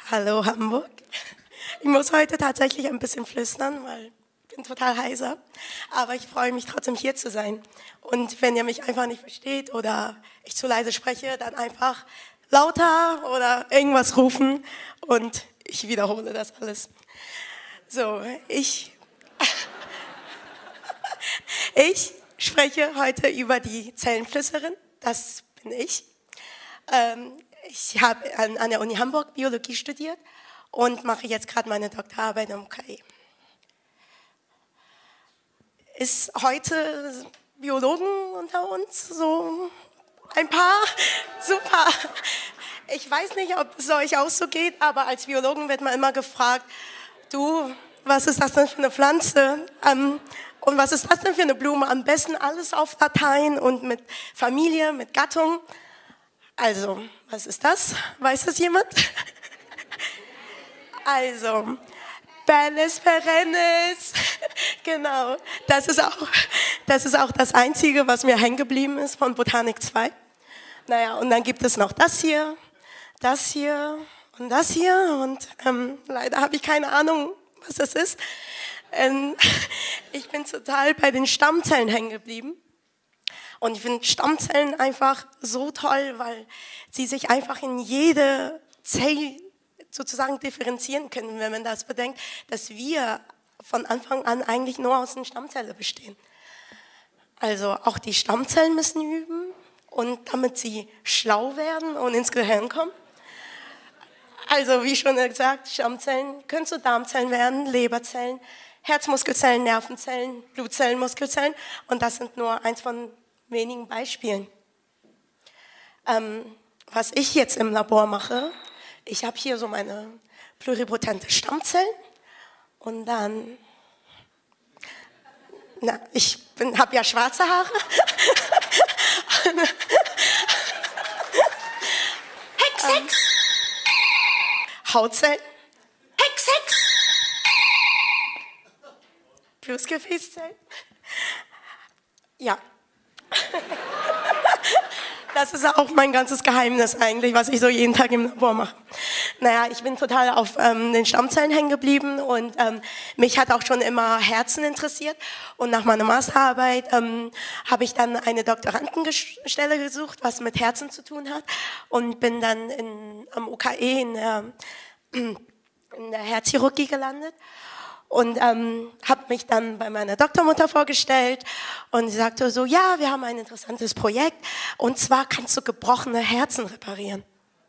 Hallo Hamburg. Ich muss heute tatsächlich ein bisschen flüstern, weil ich bin total heiser. Aber ich freue mich trotzdem hier zu sein. Und wenn ihr mich einfach nicht versteht oder ich zu leise spreche, dann einfach lauter oder irgendwas rufen und ich wiederhole das alles. So, ich spreche heute über die Zellenflüsterin. Das bin ich. Ich habe an der Uni Hamburg Biologie studiert und mache jetzt gerade meine Doktorarbeit am UKE. Ist heute Biologen unter uns? So ein paar? Super. Ich weiß nicht, ob es euch auch so geht, aber als Biologen wird man immer gefragt, du, was ist das denn für eine Pflanze? Und was ist das denn für eine Blume? Am besten alles auf Latein und mit Familie, mit Gattung. Also, was ist das? Weiß das jemand? Also, Belles perennis. Genau, das ist auch das Einzige, was mir hängen geblieben ist von Botanik 2. Naja, und dann gibt es noch das hier und das hier. Und leider habe ich keine Ahnung, was das ist. Ich bin total bei den Stammzellen hängen geblieben. Und ich finde Stammzellen einfach so toll, weil sie sich einfach in jede Zelle sozusagen differenzieren können, wenn man das bedenkt, dass wir von Anfang an eigentlich nur aus den Stammzellen bestehen. Also auch die Stammzellen müssen üben und damit sie schlau werden und ins Gehirn kommen. Also wie schon gesagt, Stammzellen können zu Darmzellen werden, Leberzellen, Herzmuskelzellen, Nervenzellen, Blutzellen, Muskelzellen und das sind nur eins von wenigen Beispielen. Was ich jetzt im Labor mache, ich habe hier so meine pluripotente Stammzellen und dann, ich habe ja schwarze Haare. Hex. Hautzellen. Hex. Blutgefäßzellen. Ja. Das ist auch mein ganzes Geheimnis eigentlich, was ich so jeden Tag im Labor mache. Naja, ich bin total auf den Stammzellen hängen geblieben und mich hat auch schon immer Herzen interessiert. Und nach meiner Masterarbeit habe ich dann eine Doktorandenstelle gesucht, was mit Herzen zu tun hat und bin dann am UKE in der Herzchirurgie gelandet. Und habe mich dann bei meiner Doktormutter vorgestellt und sie sagte so, ja, wir haben ein interessantes Projekt und zwar kannst du gebrochene Herzen reparieren.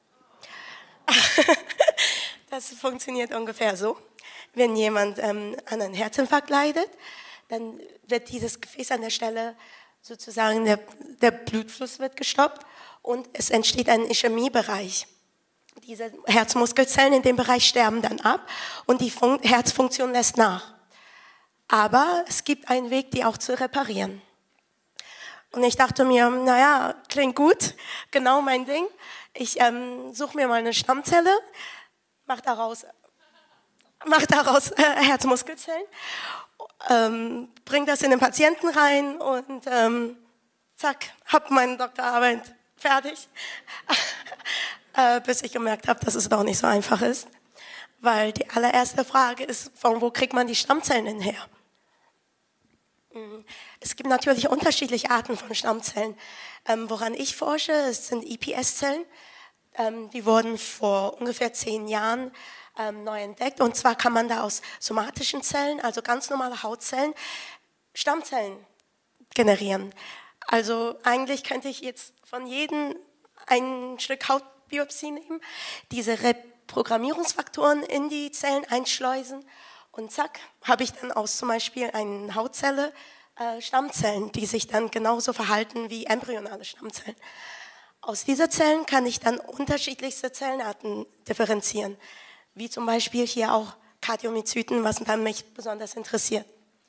Das funktioniert ungefähr so, wenn jemand an einen Herzinfarkt leidet, dann wird dieses Gefäß an der Stelle sozusagen, der Blutfluss wird gestoppt und es entsteht ein Ischämiebereich. Diese Herzmuskelzellen in dem Bereich sterben dann ab und die Herzfunktion lässt nach. Aber es gibt einen Weg, die auch zu reparieren. Und ich dachte mir, naja, klingt gut, genau mein Ding. Ich suche mir mal eine Stammzelle, mach daraus Herzmuskelzellen, bring das in den Patienten rein und zack, hab meine Doktorarbeit fertig. Bis ich gemerkt habe, dass es doch nicht so einfach ist. Weil die allererste Frage ist, von wo kriegt man die Stammzellen denn her? Es gibt natürlich unterschiedliche Arten von Stammzellen. Woran ich forsche, es sind iPS-Zellen. Die wurden vor ungefähr 10 Jahren neu entdeckt. Und zwar kann man da aus somatischen Zellen, also ganz normale Hautzellen, Stammzellen generieren. Also eigentlich könnte ich jetzt von jedem ein Stück Hautbiopsie nehmen, diese Reprogrammierungsfaktoren in die Zellen einschleusen und zack, habe ich dann aus zum Beispiel einer Hautzelle Stammzellen, die sich dann genauso verhalten wie embryonale Stammzellen. Aus diesen Zellen kann ich dann unterschiedlichste Zellenarten differenzieren, wie zum Beispiel hier auch Kardiomyozyten, was dann mich besonders interessiert.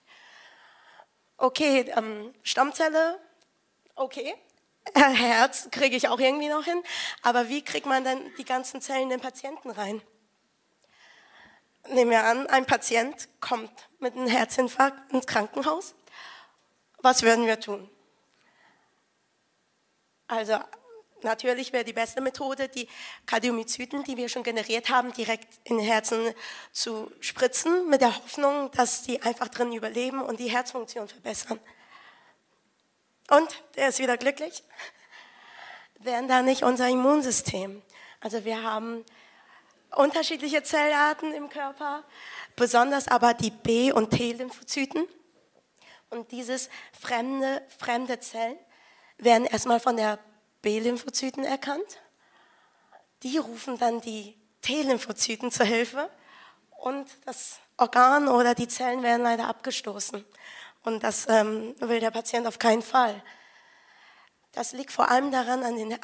Okay, Stammzelle, okay. Herz kriege ich auch irgendwie noch hin, aber wie kriegt man dann die ganzen Zellen in den Patienten rein? Nehmen wir an, ein Patient kommt mit einem Herzinfarkt ins Krankenhaus. Was würden wir tun? Also natürlich wäre die beste Methode, die Kardiomyozyten, die wir schon generiert haben, direkt in den Herzen zu spritzen, mit der Hoffnung, dass die einfach drin überleben und die Herzfunktion verbessern. Und, der ist wieder glücklich, wären da nicht unser Immunsystem. Also wir haben unterschiedliche Zellarten im Körper, besonders aber die B- und T-Lymphozyten. Und dieses fremde Zellen werden erstmal von der B-Lymphozyten erkannt. Die rufen dann die T-Lymphozyten zur Hilfe und das Organ oder die Zellen werden leider abgestoßen. Und das will der Patient auf keinen Fall. Das liegt vor allem daran an den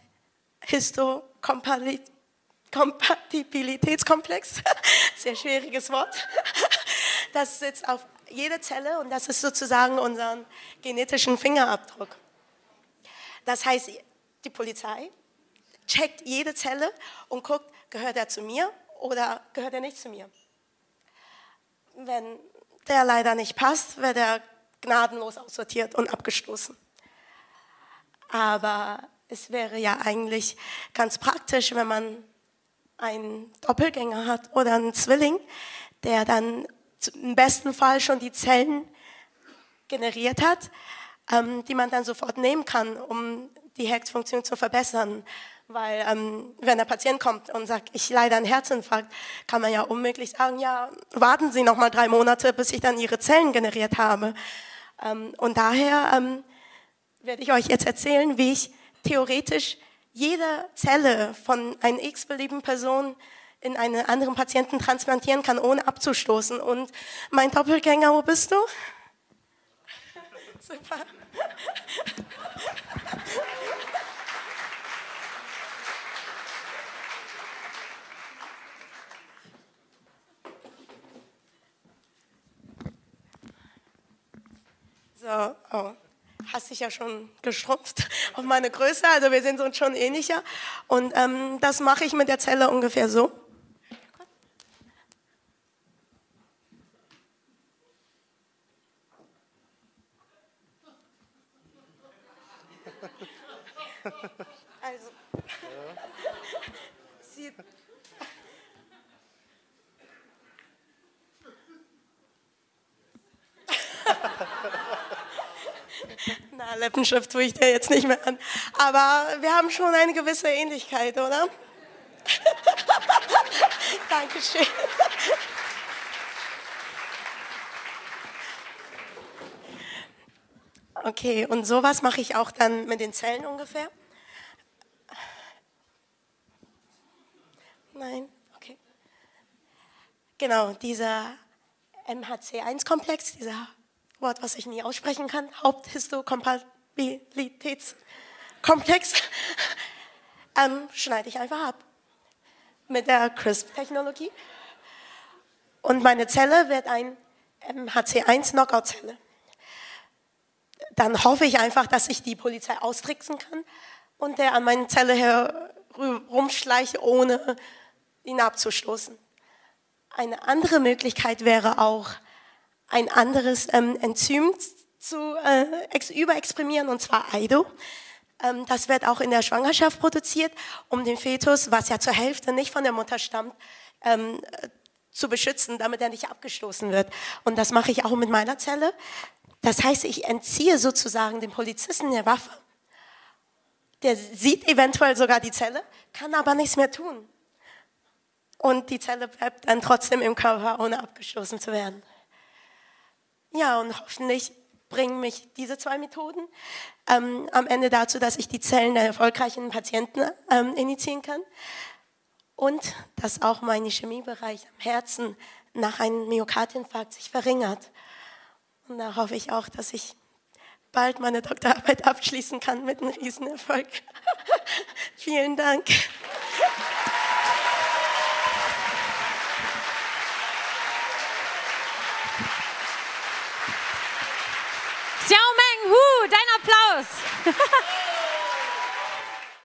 Haupthistokompatibilitätskomplex, sehr schwieriges Wort. Das sitzt auf jeder Zelle und das ist sozusagen unser genetischen Fingerabdruck. Das heißt, die Polizei checkt jede Zelle und guckt, gehört er zu mir oder gehört er nicht zu mir. Wenn der leider nicht passt, wird er gnadenlos aussortiert und abgestoßen. Aber es wäre ja eigentlich ganz praktisch, wenn man einen Doppelgänger hat oder einen Zwilling, der dann im besten Fall schon die Zellen generiert hat, die man dann sofort nehmen kann, um die Herzfunktion zu verbessern. Weil wenn der Patient kommt und sagt, ich leide an Herzinfarkt, kann man ja unmöglich sagen, ja, warten Sie noch mal 3 Monate, bis ich dann Ihre Zellen generiert habe. Und daher werde ich euch jetzt erzählen, wie ich theoretisch jede Zelle von einer x-beliebigen Person in einen anderen Patienten transplantieren kann, ohne abzustoßen. Und mein Doppelgänger, wo bist du? Super. So, oh. Hast dich ja schon geschrumpft auf meine Größe, also wir sind uns schon ähnlicher. Und das mache ich mit der Zelle ungefähr so. Also, sieht... Na, Lippenstift tue ich dir jetzt nicht mehr an. Aber wir haben schon eine gewisse Ähnlichkeit, oder? Dankeschön. Okay, und sowas mache ich auch dann mit den Zellen ungefähr. Nein, okay. Genau, dieser MHC1-Komplex, dieser Wort, was ich nie aussprechen kann, Haupthistokompatibilitätskomplex, schneide ich einfach ab mit der CRISPR-Technologie. Und meine Zelle wird ein MHC1-Knockout-Zelle. Dann hoffe ich einfach, dass ich die Polizei austricksen kann und der an meine Zelle herumschleicht, ohne ihn abzustoßen. Eine andere Möglichkeit wäre auch, ein anderes Enzym zu überexprimieren, und zwar AIDO. Das wird auch in der Schwangerschaft produziert, um den Fetus, was ja zur Hälfte nicht von der Mutter stammt, zu beschützen, damit er nicht abgestoßen wird. Und das mache ich auch mit meiner Zelle. Das heißt, ich entziehe sozusagen dem Polizisten der Waffe. Der sieht eventuell sogar die Zelle, kann aber nichts mehr tun. Und die Zelle bleibt dann trotzdem im Körper, ohne abgestoßen zu werden. Ja, und hoffentlich bringen mich diese 2 Methoden am Ende dazu, dass ich die Zellen der erfolgreichen Patienten initiieren kann und dass auch mein Ischämiebereich am Herzen nach einem Myokardinfarkt sich verringert. Und da hoffe ich auch, dass ich bald meine Doktorarbeit abschließen kann mit einem Riesenerfolg. Vielen Dank. Xiaomeng Hu, dein Applaus.